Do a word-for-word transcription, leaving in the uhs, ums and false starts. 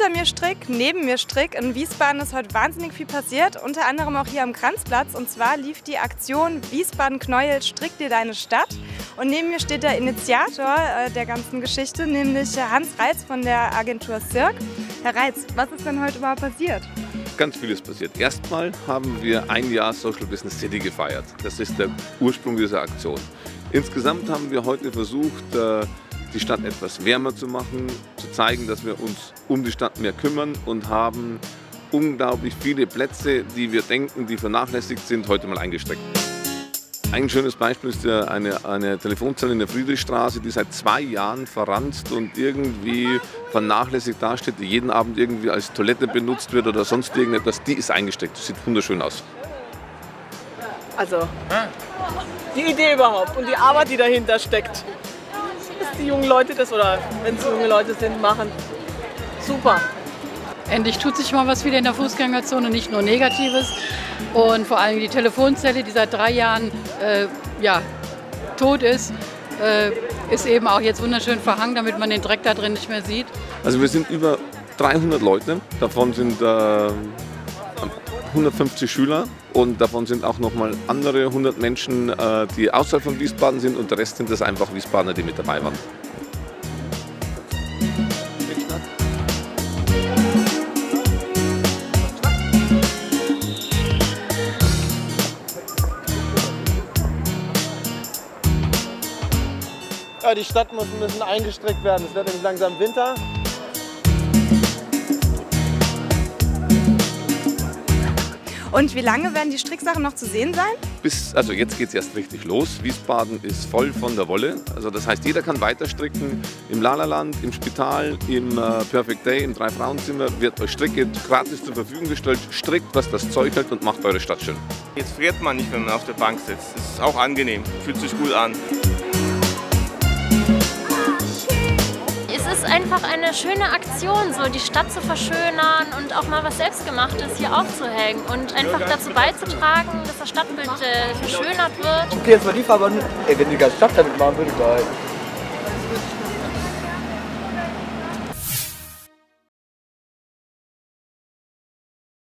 Hinter mir Strick, neben mir Strick. In Wiesbaden ist heute wahnsinnig viel passiert, unter anderem auch hier am Kranzplatz. Und zwar lief die Aktion Wiesbaden-Knäuel, strick dir deine Stadt. Und neben mir steht der Initiator äh, der ganzen Geschichte, nämlich Hans Reitz von der Agentur Cirque. Herr Reitz, was ist denn heute überhaupt passiert? Ganz vieles passiert. Erstmal haben wir ein Jahr Social Business City gefeiert. Das ist der Ursprung dieser Aktion. Insgesamt haben wir heute versucht, die Stadt etwas wärmer zu machen, zu zeigen, dass wir uns um die Stadt mehr kümmern und haben unglaublich viele Plätze, die wir denken, die vernachlässigt sind, heute mal eingesteckt. Ein schönes Beispiel ist ja eine, eine Telefonzelle in der Friedrichstraße, die seit zwei Jahren verranzt und irgendwie vernachlässigt dasteht, die jeden Abend irgendwie als Toilette benutzt wird oder sonst irgendetwas. Die ist eingesteckt. Das sieht wunderschön aus. Also, die Idee überhaupt und die Arbeit, die dahinter steckt, dass die jungen Leute das, oder wenn es junge Leute sind, machen. Super. Endlich tut sich mal was wieder in der Fußgängerzone, nicht nur Negatives. Und vor allem die Telefonzelle, die seit drei Jahren äh, ja, tot ist, äh, ist eben auch jetzt wunderschön verhangen, damit man den Dreck da drin nicht mehr sieht. Also wir sind über dreihundert Leute, davon sind äh, hundertfünfzig Schüler und davon sind auch noch mal andere hundert Menschen, äh, die außerhalb von Wiesbaden sind, und der Rest sind das einfach Wiesbadener, die mit dabei waren. Ja, die Stadt muss ein bisschen eingestreckt werden. Es wird nämlich langsam Winter. Und wie lange werden die Stricksachen noch zu sehen sein? Bis, also jetzt geht es erst richtig los. Wiesbaden ist voll von der Wolle. Also das heißt, jeder kann weiter stricken. Im Lalaland, im Spital, im äh, Perfect Day, im Drei-Frauenzimmer wird euch Stricke gratis zur Verfügung gestellt. Strickt, was das Zeug hält, und macht eure Stadt schön. Jetzt friert man nicht, wenn man auf der Bank sitzt. Das ist auch angenehm, fühlt sich gut an. Es ist einfach eine schöne Aktion, so die Stadt zu verschönern und auch mal was Selbstgemachtes hier aufzuhängen und einfach dazu beizutragen, dass das Stadtbild äh, verschönert wird. Okay, jetzt mal die Frage, ey, wenn die ganze Stadt damit machen würde, geil.